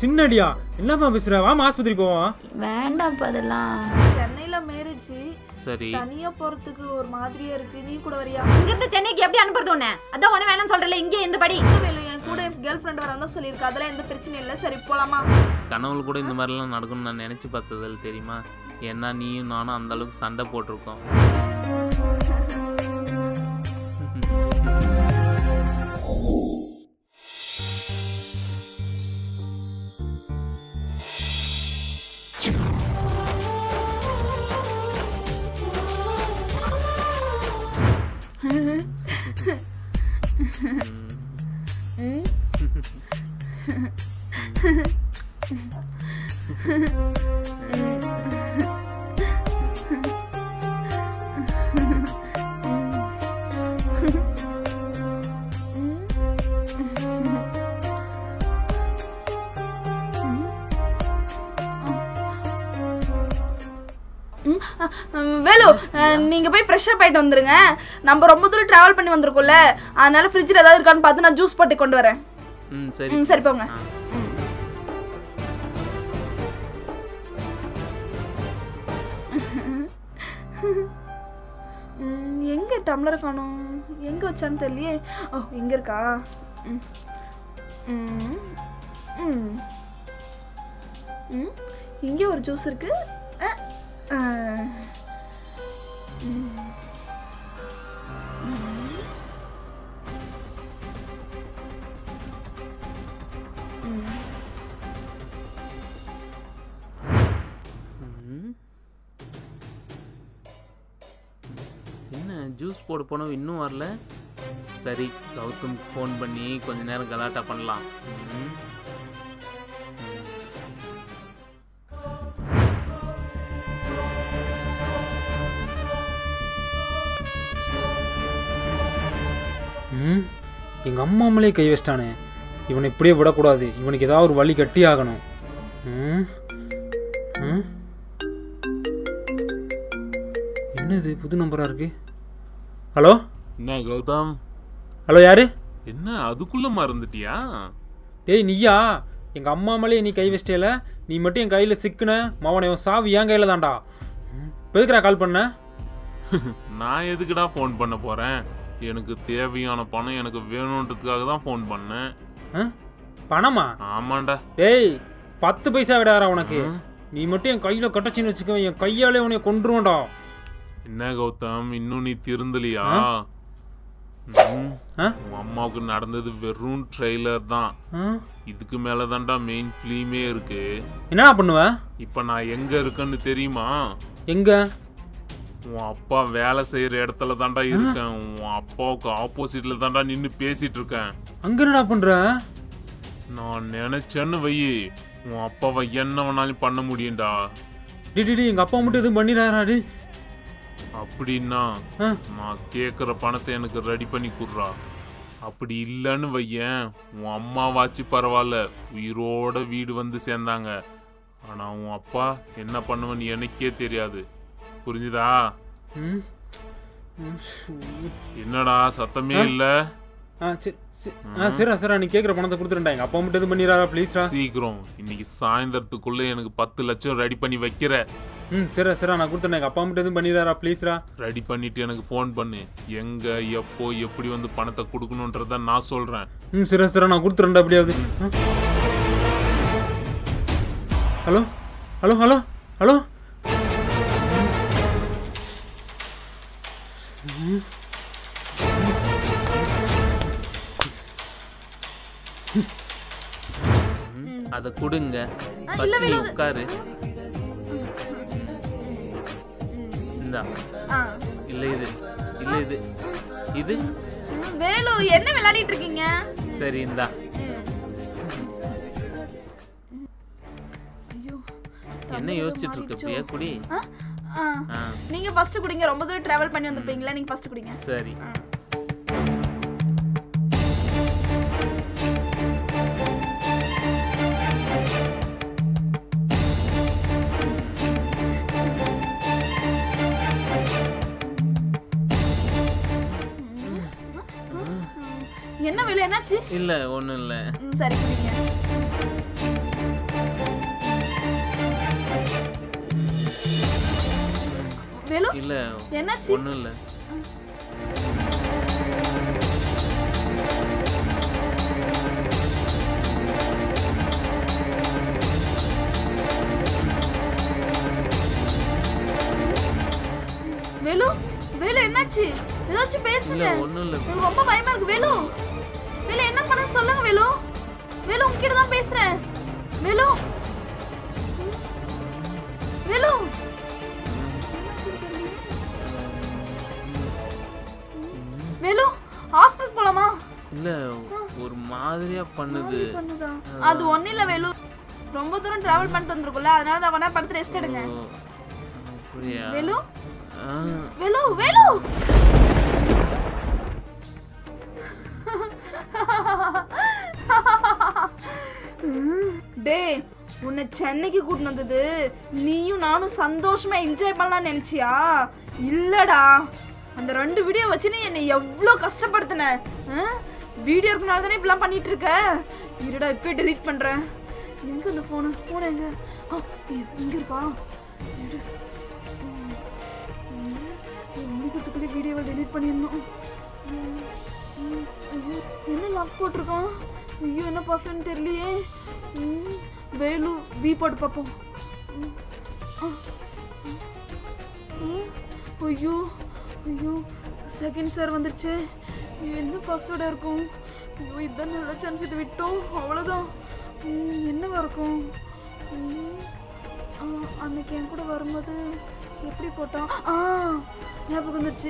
சின்னடியா என்னப்பா பேசுற? வாமா ஆஸ்பத்திரி போவோம். வேண்டாம்ப்பா அதெல்லாம். சென்னையில மேரேஜ். சரி. தனியா போறதுக்கு ஒரு மாதிரியா இருக்கு. நீ கூட வரியா? இங்க இருந்து சென்னைக்கு எப்படி அனுப்புறது உன்னை? அதான் உன்னை வேணாம்னு சொல்றல, இங்கே இந்த படி. வேலு என் கூட என் கேர்ள் ஃப்ரெண்ட் வரதா சொல்லிருக்கா. அதெல்லாம் எந்த பிரச்சனையும் இல்ல. சரி போலாமா? கனவுல கூட இந்த மாதிரிலாம் நடக்கும்னு நான் நினைச்சு பார்த்ததில்ல தெரியுமா? ஏன்னா நீயும் நானும் அந்த அளவுக்கு சண்டை போட்டிருக்கோம். வேலு நீங்க போய் ஃப்ரெஷ் அப் ஆயிட்டு வந்துருங்க. நம்ம ரொம்ப தூரம் டிராவல் பண்ணி வந்திருக்கோம்ல, அதனால ஃப்ரிட்ஜ்ல ஏதாவது இருக்கான்னு பார்த்து நான் ஜூஸ் போட்டு கொண்டு வரேன். சரி சரி போங்க. எங்க டம்ளர் காணோம்? எங்க வச்சான்னு தெரியலையே. ஓ எங்க இருக்கா? இங்கே ஒரு ஜூஸ் இருக்கு. என்ன ஜூஸ் போட போனோம் இன்னும் வரல? சரி கௌதம் ஃபோன் பண்ணி கொஞ்ச நேரம் கலாட்டா பண்ணலாம். எங்கள் அம்மா மேலே கை வச்சிட்டானே, இவனை இப்படியே விடக்கூடாது. இவனுக்கு ஏதாவது ஒரு வழி கட்டி ஆகணும். என்னது புது நம்பரா இருக்கு? ஹலோ என்ன கௌதம்? ஹலோ யாரு? என்ன அதுக்குள்ள மறந்துட்டியா? டேய் நீயா? எங்கள் அம்மா மேலே நீ கை வச்சிட்டேல, நீ மட்டும் என் கையில் சிக்குன மவனை சாவி என் கையில் தான்டா. எதுக்குடா கால் பண்ண? நான் எதுக்குடா ஃபோன் பண்ண போறேன்? எனக்கு தேவையான பணம் எனக்கு வேணுன்றதுக்காக தான் ஃபோன் பண்ணேன். பணமா? ஆமாண்டா. டேய் 10 பைசா கிடையாதா உனக்கு? நீ மட்டும் என் கையில் கட்டச்சின்னு வச்சுக்கோ, என் கையாலே உன்னை கொன்றுவேன்டா. என்ன கௌதம் இன்னும் நீ திருந்தலியா? உன் அம்மாவுக்கு நடந்தது வெறும் ட்ரெய்லர் தான். இதுக்கு மேல தான்டா மெயின் ஃபிலிமே இருக்கு. என்னடா பண்ணுவ? இப்ப நான் எங்க இருக்கேன்னு தெரியுமா? எங்க? உன் அப்பா வேலை செய்யற இடத்துல தாண்டா இருக்கேன். உன் அப்பாவுக்கு ஆப்போசிட்ல தாண்டா நின்னு பேசிட்டு இருக்கேன். அங்க என்னடா பண்ற? நான் நினைச்சேன்னு வை, உன் அப்பாவை என்ன வேணாலும் பண்ண முடியும்டா. டிடி எங்க அப்பா மட்டும் எதுவும் பண்ணிடாரு அப்படின்னா நான் கேட்குற பணத்தை எனக்கு ரெடி பண்ணி கொடுறா. அப்படி இல்லைன்னு வையேன், உன் அம்மாவாச்சு பரவாயில்ல, உயிரோட வீடு வந்து சேர்ந்தாங்க. ஆனா உன் அப்பா என்ன பண்ணுவேன்னு எனக்கே தெரியாது. புரிஞ்சுதா? என்னடா சத்தமே இல்ல? சரி சரி, நீ கேட்குற பணத்தை கொடுத்துருண்டா. எங்க அப்பா மட்டும் எதுவும் பண்ணிடாரா ப்ளீஸ்ரா? சீக்கிரம் இன்னைக்கு சாயந்தரத்துக்குள்ள எனக்கு 10 லட்சம் ரெடி பண்ணி வைக்கிற. சரி சரி, நான் கொடுத்துறேன். எங்க அப்பா மட்டும் எதுவும் பண்ணிடாரா ப்ளீஸ்ரா? ரெடி பண்ணிட்டு எனக்கு ஃபோன் பண்ணு. எங்க எப்போ எப்படி வந்து பணத்தை கொடுக்கணுன்றத நான் சொல்றேன். சரி சரி, நான் கொடுத்துறேன்டா. அப்படியாவது. Hello hello hello hello. அத கொடுங்க. ஃபர்ஸ்ட் நீ உட்காரு. இந்தா. இல்ல இது இல்ல இது இது வேலு என்ன விளையாடிட்டு இருக்கீங்க? சரி இந்தா. என்ன யோசிச்சிட்டு இருக்க பிரியா? குடி. நீங்க ஃபர்ஸ்ட் குடிங்க. ரொம்ப தூரம் டிராவல் பண்ணி வந்திருப்பீங்களா, நீங்க ஃபர்ஸ்ட் குடிங்க. சரி. என்ன வேலை என்னாச்சு? இல்ல ஒண்ணும் இல்ல. சரி குடிங்க. இல்ல என்னாச்சு? ஒண்ணும் இல்ல. வேலு வேலு என்னாச்சு? ஏதாச்சும் பேசுங்க. இல்ல ஒண்ணும் இல்ல. எனக்கு ரொம்ப பயமா இருக்கு வேலு. வேலு என்ன பண்ண சொல்லுங்க வேலு. வேலு உன்கிட்ட தான் பேசுறேன். வேலு வேலு வேலு ஹாஸ்பிடல் போலாமா? இல்ல ஒரு மாதிரியா பண்ணுது. அது ஒண்ணு இல்ல வேலு. ரொம்ப தூரம் டிராவல் பண்ணிட்டு வந்திருக்கும்ல, அதனால தான் அவனா படுத்து ரெஸ்ட் எடுங்க. அப்படியா? வேலு வேலு வேலு டே, உன்னை சென்னைக்கு கூட்டிட்டு வந்தது நீயும் நானும் சந்தோஷமா என்ஜாய் பண்ணலாம்னு நினைச்சியா? இல்லடா, அந்த 2 வீடியோ வச்சு நீ என்னை எவ்வளோ கஷ்டப்படுத்தின. வீடியோ இருக்கனால தானே இப்படிலாம் பண்ணிட்டு இருக்க. இருடா இப்போயே டெலீட் பண்றேன். எங்க இந்த ஃபோன் எங்க? இங்க இருக்கா? முடிக்கிறதுக்குள்ளே வீடியோவை டெலீட் பண்ணிடணும். ஐயோ என்ன லாக் போட்டிருக்கான்? ஐயோ என்ன பாஸ்வேர்டுன்னு தெரியலையே. வேலு வி போட்டு பார்ப்போம். ஐயோ ஐயோ செகண்ட் சார் வந்துருச்சு. என்ன பாஸ்வேர்டாக இருக்கும்? ஐயோ இதுதான் நல்ல சான்ஸ், இது விட்டோம் அவ்வளோதான். என்னவா இருக்கும்? அன்னைக்கு என் கூட வரும்போது எப்படி போட்டான்? ஞாபகம் வந்துருச்சு.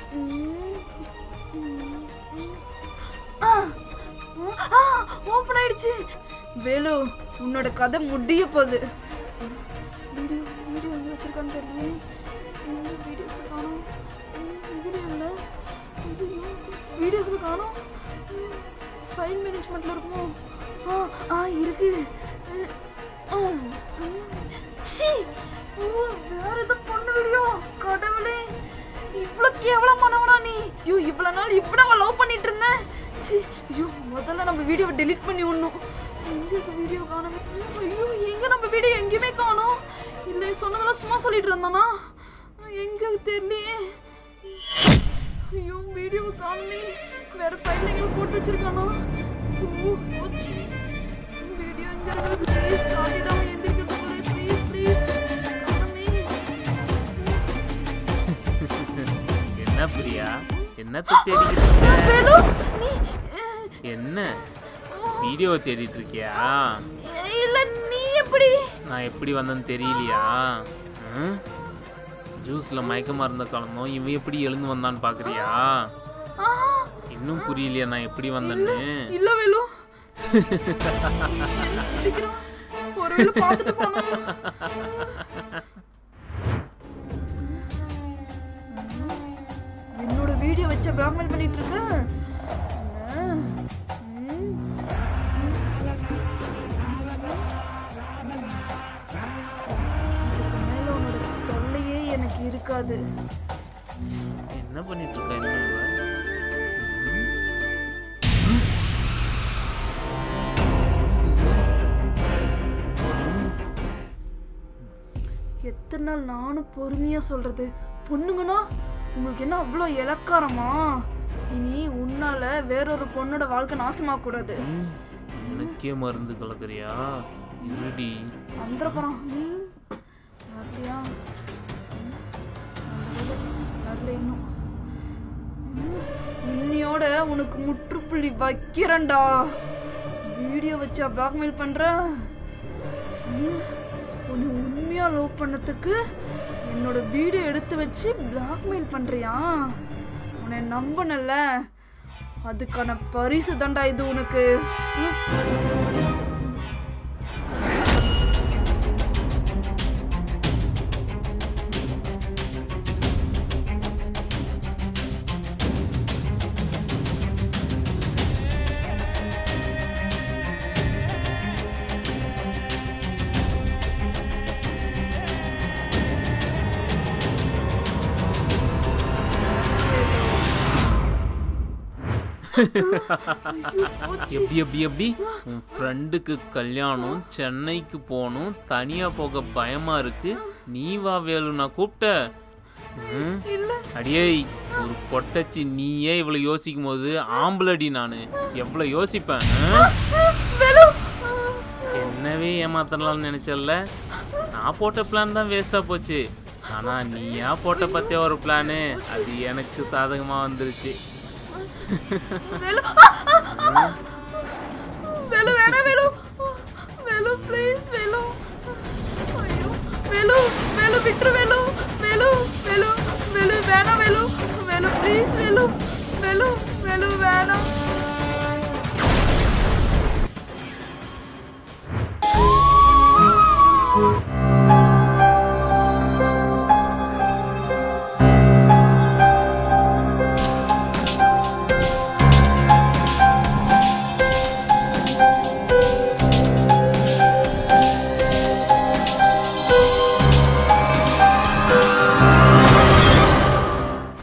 ஓப்பன் ஆயிடுச்சு. வேலு உன்னோட கதை முடிய போகுது. வீடியோ வந்து வச்சிருக்கான்னு தெரியலையே. வீடியோஸ் காணும். இதுலயும் இல்லை. வீடியோஸ்ல காணும். ஃபைல் மேனேஜ்மெண்ட்ல இருக்குமோ? இருக்கு. வேற ஏதோ பொண்ணு வீடியோ. கடவுளே, இவ்வளவு கேவலமானவனா நீ? ஐயோ இவ்வளவு நாள் இப்படி நம்ம லவ் பண்ணிட்டு இருந்தேன். ஐயோ முதல்ல நம்ம வீடியோவை டெலீட் பண்ணி விடணும். எங்க இருக்கு வீடியோ? காணோமே. ஐயோ எங்க நம்ம வீடியோ எங்கேயுமே காணோம். இல்லை சொன்னதெல்லாம் சும்மா சொல்லிட்டு இருந்தானா? எங்க தெரியலையே. ஐயோ வீடியோவை காணோமே. வேற ஃபைல் எங்க போட்டு வச்சிருக்கானா? போச்சு. வீடியோ எங்க இருக்கு? ப்ளீஸ் காட்டிடாம எந்திரிக்கிறது போல. ப்ளீஸ் ப்ளீஸ் காணோமே. என்ன பிரியா, என்னத்தை தேடிட்டு இருக்க? வேலு நீ என்ன வீடியோவை தேடிட்டு இருக்கியா? இல்ல நீ எப்படி? நான் எப்படி வந்தேன்னு தெரியலையா? ஜூஸ்ல மயக்கமா இருந்த காலமும் இவன் எப்படி எழுந்து வந்தான்னு பாக்குறியா? இன்னும் புரியலையா நான் எப்படி வந்தேன்னு? இல்ல வேலு ஒருவேளை பார்த்துட்டு போனா. என்னோட வீடியோ வச்ச பிளாக்மெயில் பண்ணிட்டு இருக்க. எனக்கு இருக்காது. என்ன பண்ணிட்டு இருக்க? இன்னும் எத்தனை நாள் நானும் பொறுமையா சொல்றது? பொண்ணுங்கன்னா உங்களுக்கு என்ன அவ்வளோ இலக்காரமா? இனி உன்னால வேறொரு பொண்ணோட வாழ்க்கை நாசமாக கூடாது. உனக்கே மருந்து கலக்குறியா? இருடி வந்துடுறோம். வரலையா? வரல இன்னும். இன்னையோட உனக்கு முற்றுப்புள்ளி வைக்கிறேன்டா. வீடியோ வச்சா பிளாக்மெயில் பண்ற? உன்னை உண்மையா லவ் பண்ணதுக்கு என்னோட வீடியோ எடுத்து வச்சு பிளாக்மெயில் பண்றியா? உன்னை நம்பனல்ல, அதுக்கான பரிசு தான்டா இது உனக்கு. எப்படி எப்படி எப்படி உன் ஃப்ரெண்டுக்கு கல்யாணம், சென்னைக்கு போகணும், தனியா போக பயமா இருக்கு, நீ வா வேலு நான் கூப்பிட்ட. இல்ல அடியே ஒரு பொட்டச்சி நீயே இவ்வளவு யோசிக்கும் போது ஆம்பளடி நானு எவ்வளவு யோசிப்பேன். வேலு என்னவே ஏமாத்தலாம்னு நினைச்சல. நான் போட்ட பிளான் தான் வேஸ்டா போச்சு. ஆனா நீயா போட்ட பத்தியா ஒரு பிளானு அது எனக்கு சாதகமா வந்துருச்சு. வேலு வேலு வேணா வேலு வேலு ப்ளீஸ் வேலு. ஐயோ வேலு வேலு விட்டுரு வேலு வேலு வேலு வேலு வேணா வேலு வேலு ப்ளீஸ் வேலு வேலு வேலு வேணாம்.